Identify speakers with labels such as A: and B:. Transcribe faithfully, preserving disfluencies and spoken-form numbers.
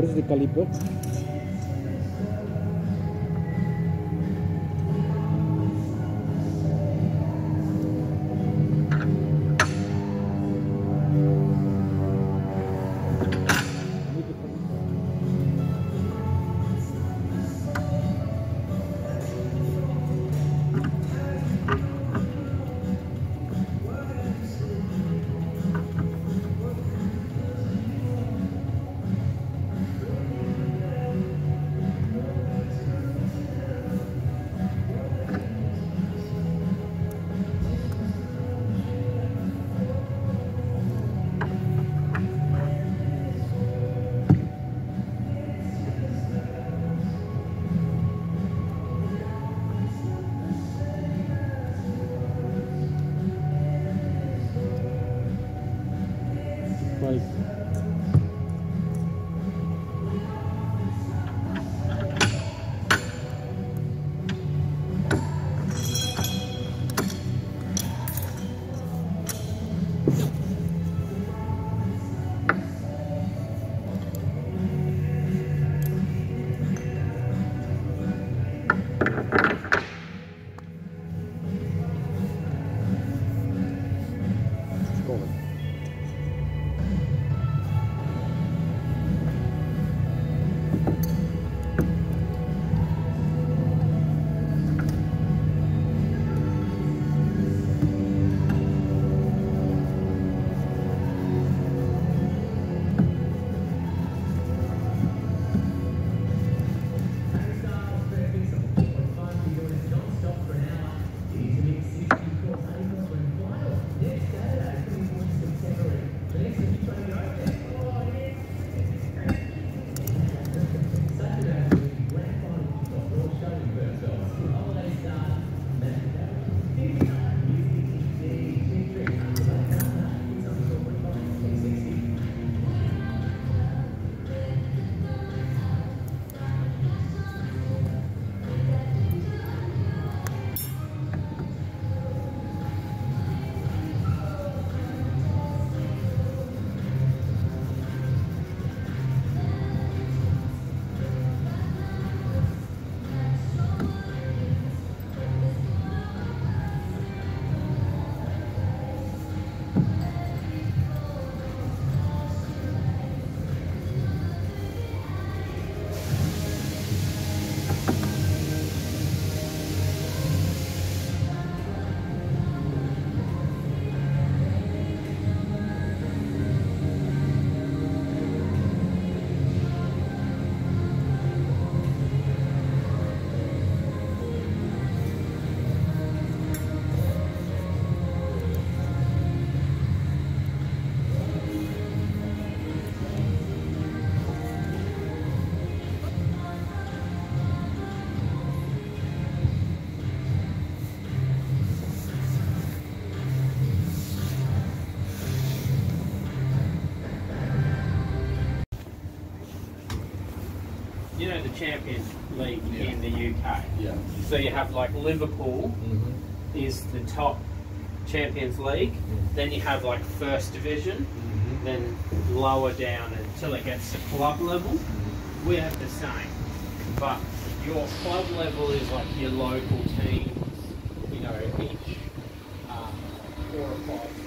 A: is the caliper. Right.
B: You know the Champions League
C: Yeah.
B: in the U K.
C: Yeah.
B: So you have like Liverpool
C: Mm-hmm.
B: is the top Champions League.
C: Mm-hmm.
B: Then you have like First Division.
C: Mm-hmm.
B: Then lower down until it gets to club level.
C: Mm-hmm.
B: We have the same, but your club level is like your local teams. You know, each uh, four or five